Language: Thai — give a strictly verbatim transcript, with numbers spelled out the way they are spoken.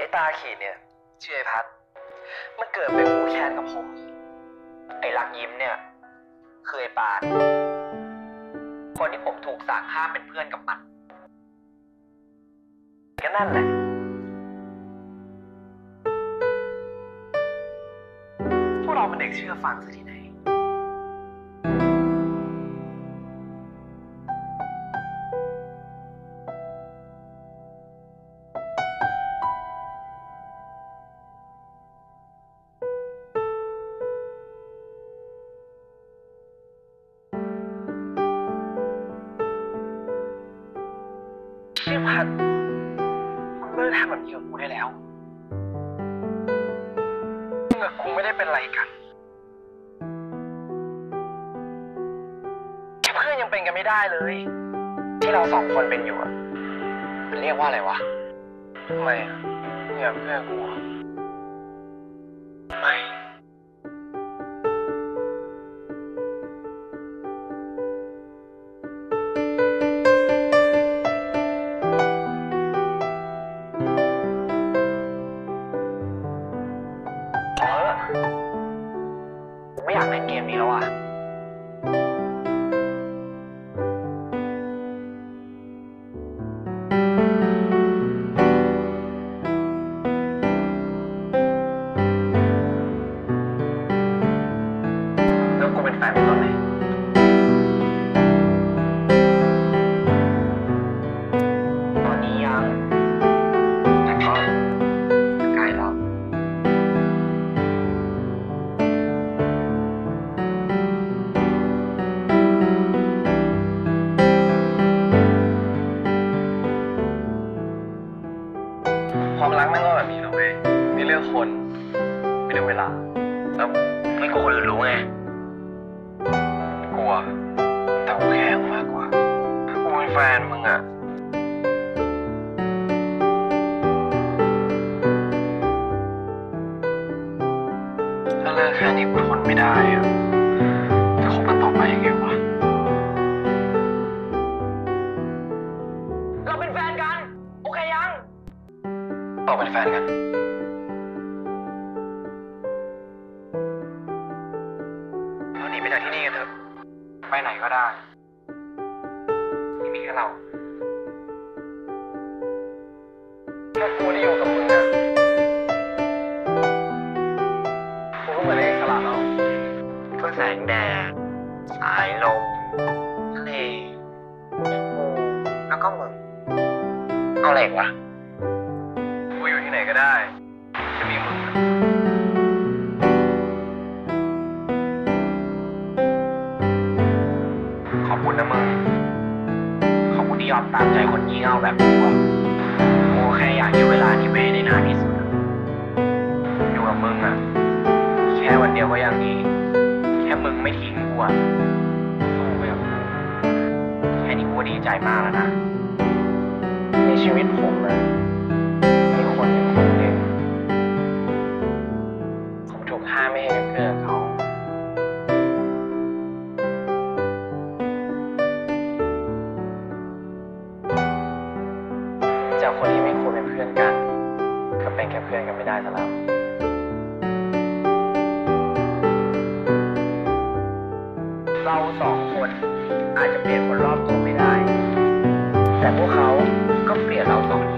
ตาขีดเนี่ยชื่อไอ้พัดมันเกิดเป็นคู่แค้นกับผมไอ้รักยิ้มเนี่ยคือไอ้ปานคนที่ผมถูกสั่งห้ามเป็นเพื่อนกับมันก็นั่นแหละพวกเราเป็นเด็กเชื่อฟังซะที่ไหนชื่อพัดเลิกทำแบบนี้กับกูได้แล้วมึงกับกูไม่ได้เป็นอะไรกันแค่เพื่อนยังเป็นกันไม่ได้เลยที่เราสองคนเป็นอยู่อะมันเรียกว่าอะไรวะทำไมอะมึงอยากเป็นเพื่อนกูไม่ไม่อยากเล่นเกมนี้แล้วอ่ะแล้วกูเป็นแฟนเป็นตอนไหนตอนนี้ยังแต่ก็ใกล้แล้วความรักมันก็แบบนี้นะเว้ยมีเรื่องคนไม่เรื่องเวลาแล้วไม่กลัวคนอื่นรู้ไงกลัวแต่กูแค่มากกว่ากูเป็นแฟนมึงอะถ้าเลิกแค่นี้กูทนไม่ได้อะจะคบกันต่อไปยังไงวะเราเป็นแฟนกันโอเคยังต่อเป็นแฟนกันเราหนีไปจากที่นี่กันเถอะไปไหนก็ได้ที่มีแค่เราถ้ากูได้อยู่กับมึงนะกูก็เหมือนเอกสลัดแล้วก็แสงแดดสายลมทะเลกูแล้วก็มึงเอาอะไรวะกูอยู่ที่ไหนก็ได้จะมีมึงขอบคุณนะมึงขอบคุณที่ยอมตามใจคนงี่เง่าแบบกูอะกูแค่อยากอยู่เวลาที่เวได้นานที่สุดอยู่กับมึงอะแค่วันเดียวก็ยังดีแค่มึงไม่ทิ้งกูอะกูไปกับกูแค่นี้กูดีใจมากแล้วนะในชีวิตผมนะมีคนอย่างคนหนึ่งผมถูกห้ามไม่ให้เป็นเพื่อนกับเขาจากคนที่ไม่ควรเป็นเพื่อนกันก็เป็นแค่เพื่อนกันไม่ได้ซะแล้วเราสองคนอาจจะเปลี่ยนคนรอบตัวไม่ได้แต่พวกเขาก็เปลี่ยนเราสอง